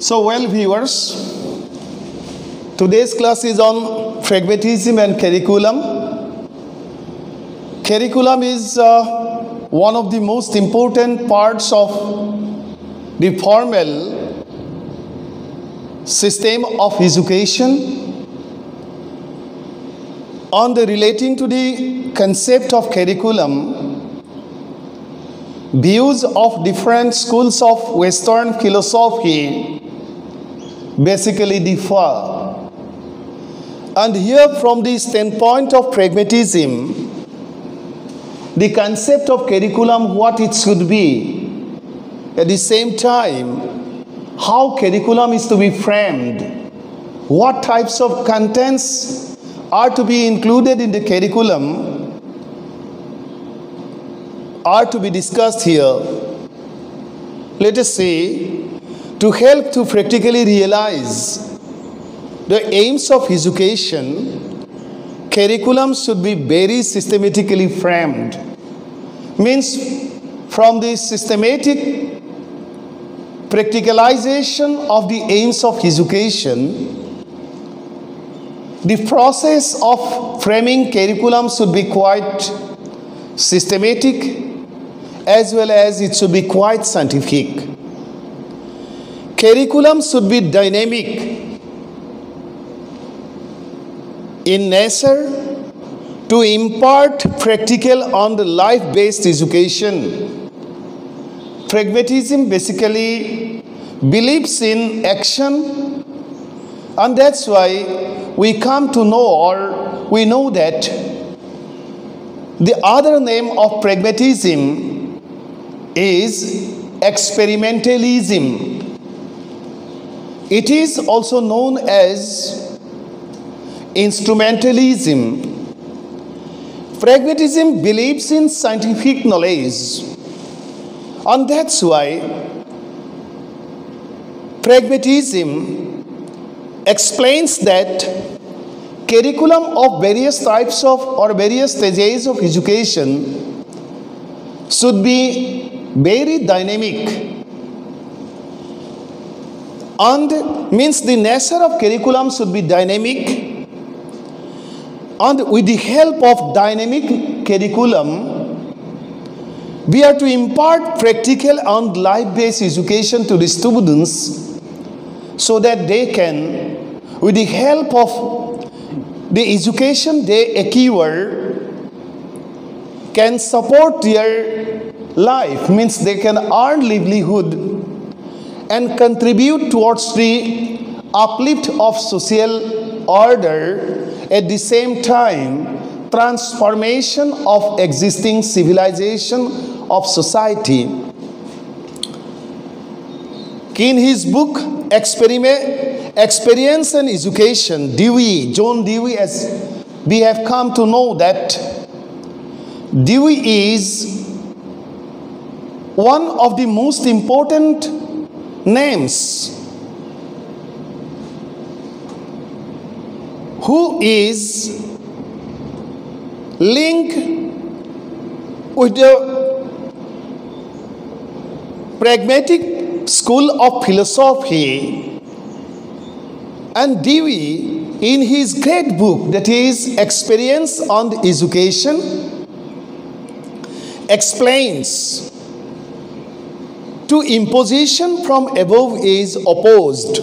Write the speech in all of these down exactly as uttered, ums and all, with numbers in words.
So, well, viewers, today's class is on pragmatism and curriculum. Curriculum is uh, one of the most important parts of the formal system of education. On the relating to the concept of curriculum, views of different schools of Western philosophy basically differ. And here, from the standpoint of pragmatism, the concept of curriculum, what it should be, at the same time, how curriculum is to be framed, what types of contents are to be included in the curriculum, are to be discussed here. Let us say, to help to practically realize the aims of education, curriculum should be very systematically framed. Means from the systematic practicalization of the aims of education, the process of framing curriculum should be quite systematic as well as it should be quite scientific. Curriculum should be dynamic in nature to impart practical on the life-based education. Pragmatism basically believes in action, and that's why we come to know, or we know that the other name of pragmatism is experimentalism. It is also known as instrumentalism. Pragmatism believes in scientific knowledge, and that's why pragmatism explains that curriculum of various types of or various stages of education should be very dynamic, and means the nature of curriculum should be dynamic, and with the help of dynamic curriculum we are to impart practical and life-based education to the students so that they can, with the help of the education they acquire, can support their life, means they can earn livelihood and contribute towards the uplift of social order, at the same time transformation of existing civilization of society. In his book Experiment, Experience and Education, Dewey, John Dewey, as we have come to know that Dewey is one of the most important names who is linked with the pragmatic school of philosophy. And Dewey, in his great book, that is Experience and Education, explains to imposition from above is opposed.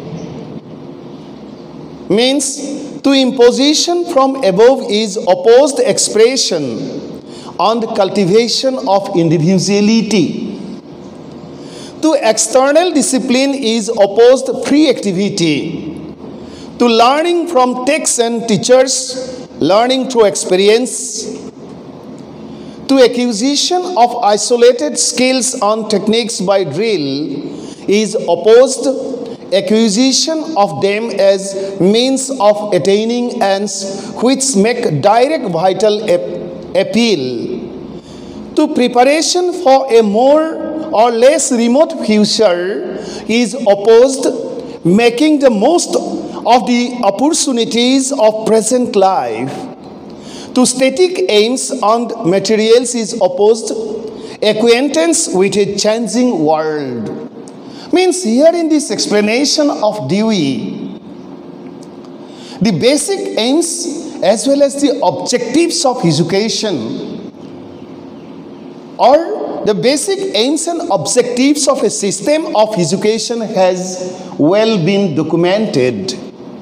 Means to imposition from above is opposed expression and cultivation of individuality. To external discipline is opposed free activity. To learning from texts and teachers, learning through experience. To acquisition of isolated skills and techniques by drill is opposed acquisition of them as means of attaining ends which make direct vital ap appeal. To preparation for a more or less remote future is opposed making the most of the opportunities of present life. To static aims and materials is opposed acquaintance with a changing world. Means here in this explanation of Dewey, the basic aims as well as the objectives of education, or the basic aims and objectives of a system of education has well been documented.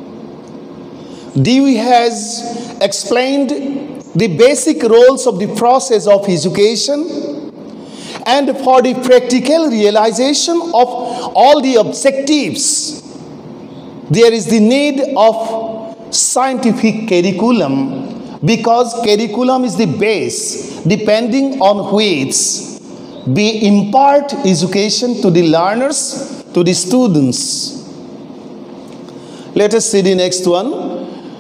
Dewey has explained the basic roles of the process of education, and for the practical realization of all the objectives, there is the need of scientific curriculum, because curriculum is the base depending on which we impart education to the learners, to the students. Let us see the next one.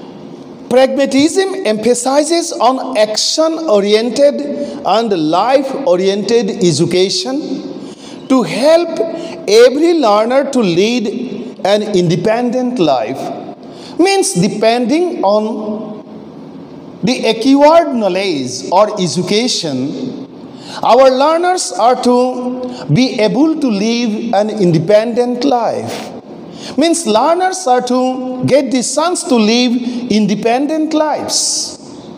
Pragmatism emphasizes on action-oriented and life-oriented education to help every learner to lead an independent life. Means depending on the acquired knowledge or education, our learners are to be able to live an independent life. Means learners are to get the chance to live independent lives.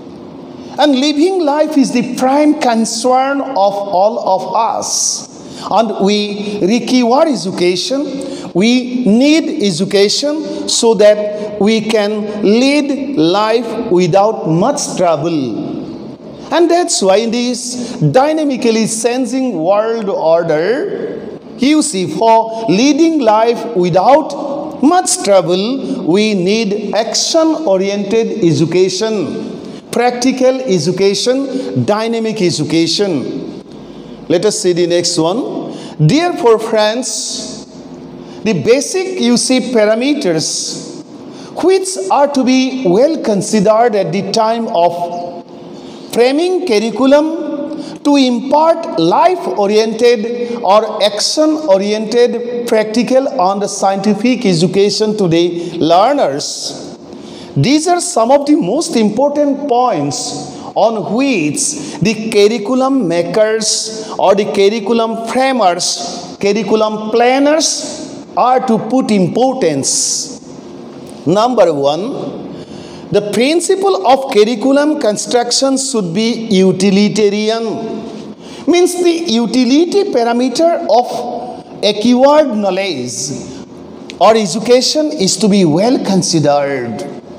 And living life is the prime concern of all of us. And we require education. We need education so that we can lead life without much trouble. And that's why in this dynamically changing world order, you see, for leading life without much trouble, we need action-oriented education, practical education, dynamic education. Let us see the next one. Therefore, friends, the basic, you see, parameters which are to be well considered at the time of framing curriculum to impart life-oriented or action-oriented practical and scientific education to the learners. These are some of the most important points on which the curriculum makers or the curriculum framers, curriculum planners are to put importance. Number one, the principle of curriculum construction should be utilitarian. Means the utility parameter of acquired knowledge or education is to be well considered.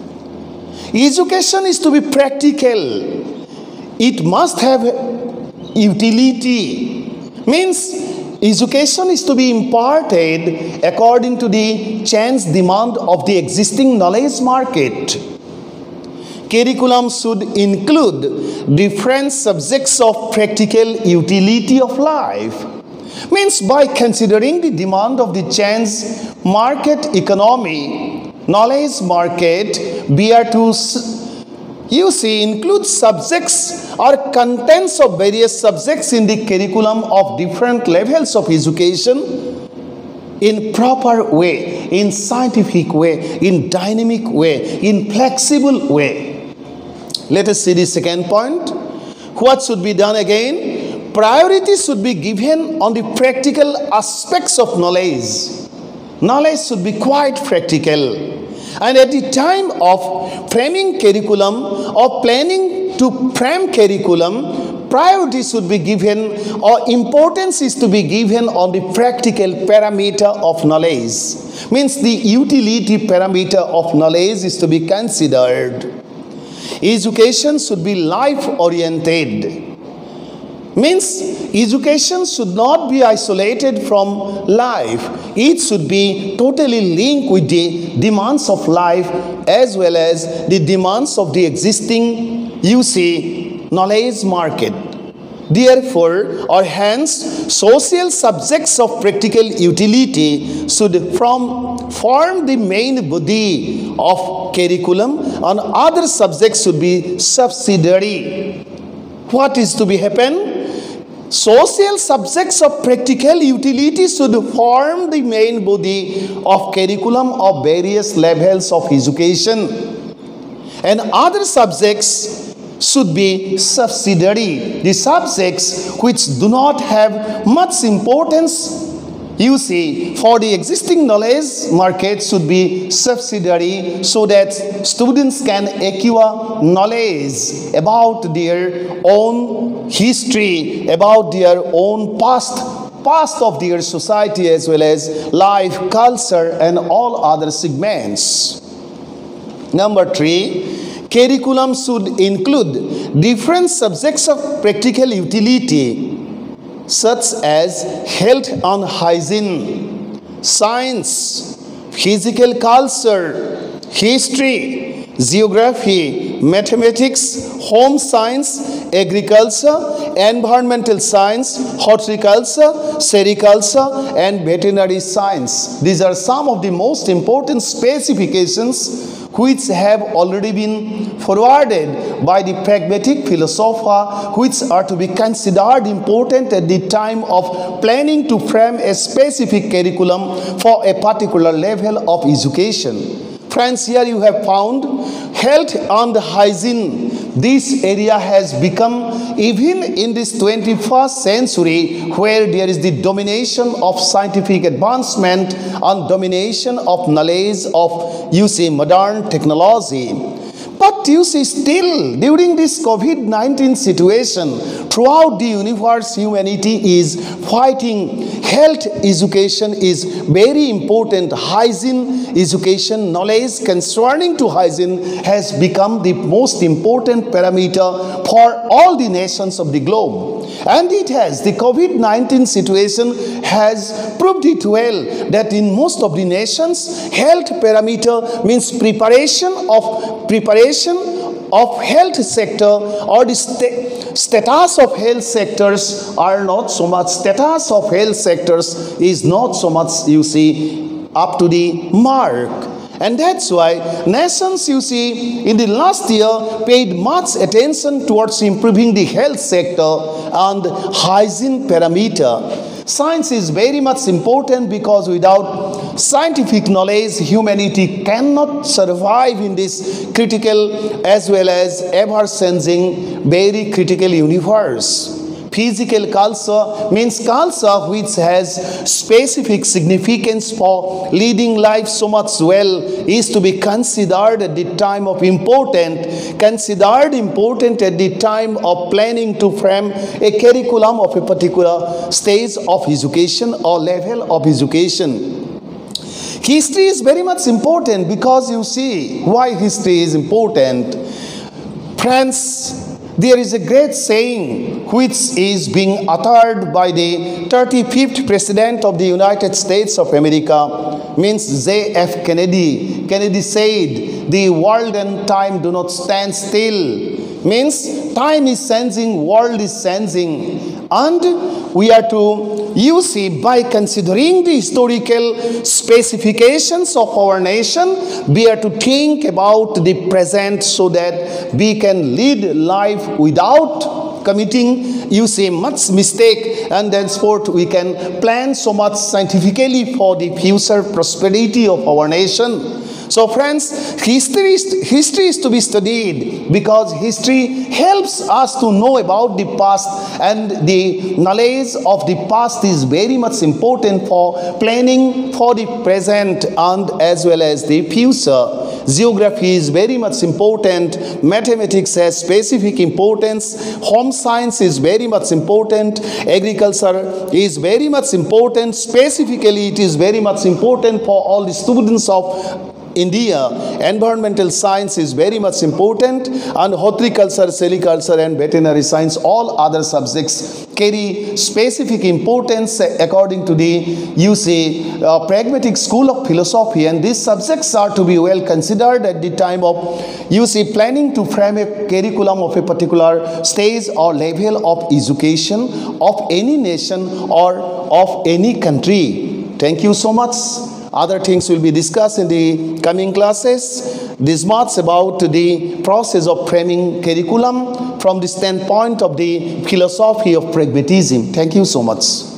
Education is to be practical. It must have utility. Means education is to be imparted according to the chance demand of the existing knowledge market. Curriculum should include different subjects of practical utility of life. Means by considering the demand of the chance market economy, knowledge market, we are to, you see, include subjects or contents of various subjects in the curriculum of different levels of education in proper way, in scientific way, in dynamic way, in flexible way. Let us see the second point. What should be done again? Priority should be given on the practical aspects of knowledge. Knowledge should be quite practical. And at the time of framing curriculum or planning to frame curriculum, priority should be given or importance is to be given on the practical parameter of knowledge. Means the utility parameter of knowledge is to be considered. Education should be life-oriented. Means education should not be isolated from life. It should be totally linked with the demands of life as well as the demands of the existing, you see, knowledge market. Therefore, or hence, social subjects of practical utility should from, form the main body of curriculum, and other subjects should be subsidiary. What is to be happen? Social subjects of practical utility should form the main body of curriculum of various levels of education, and other subjects should be subsidiary, the subjects which do not have much importance you see, for the existing knowledge, market should be subsidiary so that students can acquire knowledge about their own history, about their own past, past of their society, as well as life, culture, and all other segments. Number three, curriculum should include different subjects of practical utility, such as health and hygiene, science, physical culture, history, geography, mathematics, home science, agriculture, environmental science, horticulture, sericulture, and veterinary science. These are some of the most important specifications which have already been forwarded by the pragmatic philosopher, which are to be considered important at the time of planning to frame a specific curriculum for a particular level of education. Friends, here you have found health and hygiene. This area has become, even in this twenty-first century, where there is the domination of scientific advancement and domination of knowledge of, you see, modern technology. But you see, still, during this COVID nineteen situation, throughout the universe, humanity is fighting. Health education is very important. Hygiene education, knowledge concerning to hygiene has become the most important parameter for all the nations of the globe. And it has, the COVID nineteen situation has proved it well that in most of the nations, health parameter means preparation of preparation of health sector, or the st status of health sectors are not so much, status of health sectors is not so much, you see, up to the mark. And that's why nations, you see, in the last year paid much attention towards improving the health sector and hygiene parameter. Science is very much important because without scientific knowledge, humanity cannot survive in this critical as well as ever-changing, very critical universe. Physical culture means culture which has specific significance for leading life so much well is to be considered at the time of important, considered important at the time of planning to frame a curriculum of a particular stage of education or level of education. History is very much important because you see why history is important. Friends, there is a great saying which is being uttered by the thirty-fifth President of the United States of America, means J F Kennedy. Kennedy said, "The world and time do not stand still." Means time is changing, world is changing. And we are to, you see, by considering the historical specifications of our nation, we are to think about the present so that we can lead life without committing, you see, much mistake, and thenceforth we can plan so much scientifically for the future prosperity of our nation. So friends, history is, history is to be studied because history helps us to know about the past, and the knowledge of the past is very much important for planning for the present and as well as the future. Geography is very much important. Mathematics has specific importance. Home science is very much important. Agriculture is very much important. Specifically, it is very much important for all the students of India. Environmental science is very much important, and horticulture, sericulture, and veterinary science, all other subjects carry specific importance according to the, you see, uh, pragmatic school of philosophy, and these subjects are to be well considered at the time of, you see, planning to frame a curriculum of a particular stage or level of education of any nation or of any country. Thank you so much. Other things will be discussed in the coming classes. This much about the process of framing curriculum from the standpoint of the philosophy of pragmatism. Thank you so much.